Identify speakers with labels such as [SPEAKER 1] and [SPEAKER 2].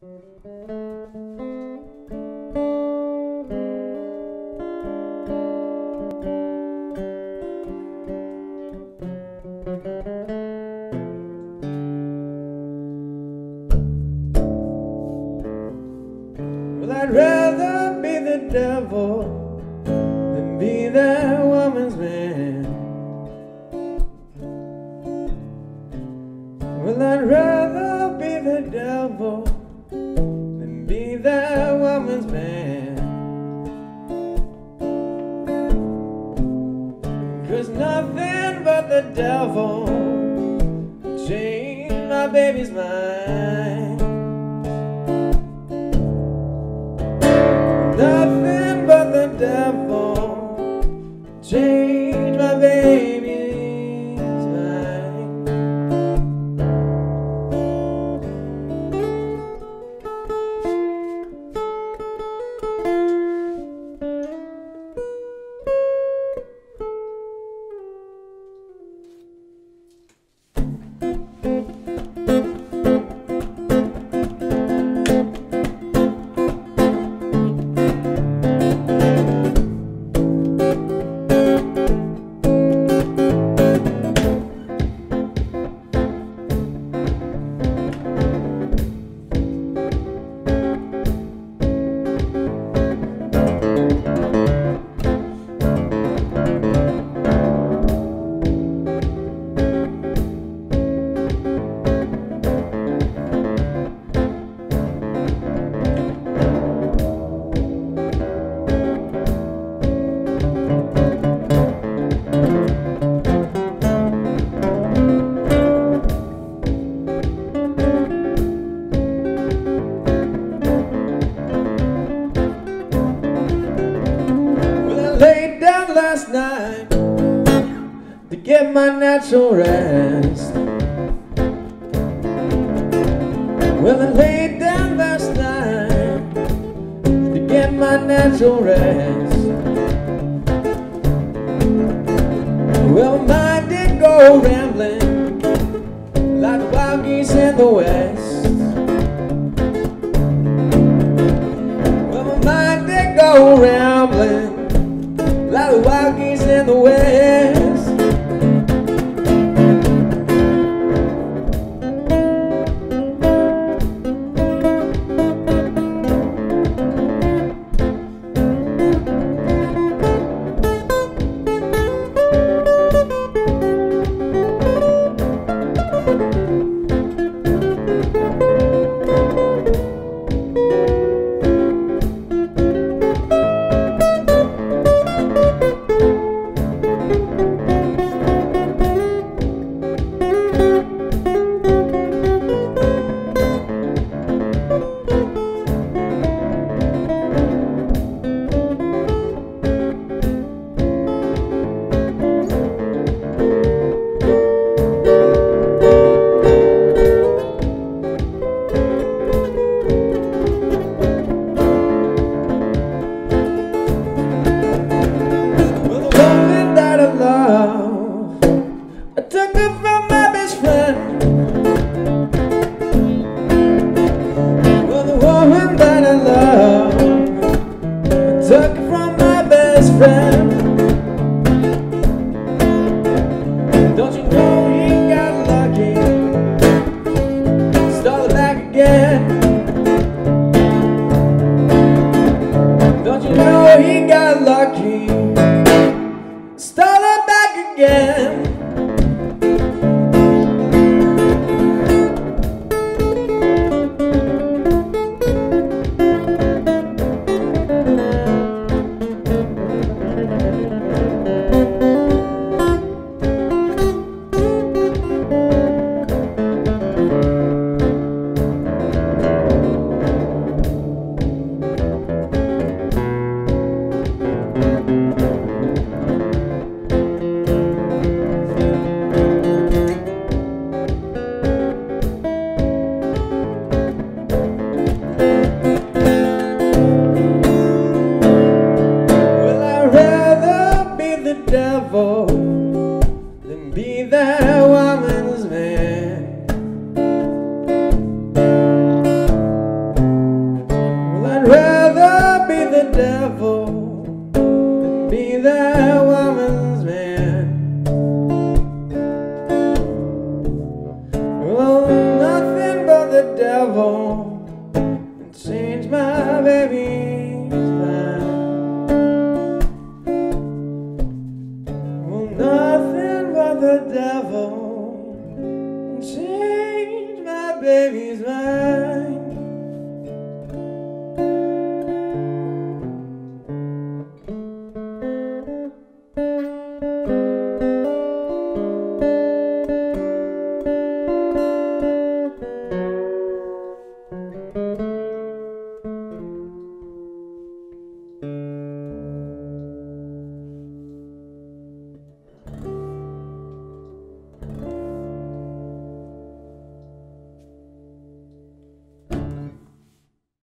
[SPEAKER 1] Well, I'd rather be the devil than be that woman's man. Well, I'd rather be the devil than be that woman's man. 'Cause nothing but the devil can change my baby's mind. Nothing but the devil change my baby's mind. Laid down last night to get my natural rest. Well, I laid down last night to get my natural rest. Well, mine did go rambling like the wild geese in the west. Well, my mind did go rambling like the wild geese in the west. I took her from my best friend. Well, the woman that I love, I took her from my best friend. Don't you know he got lucky? Stole it back again. Don't you know he got lucky? Stole it back again. home and change my baby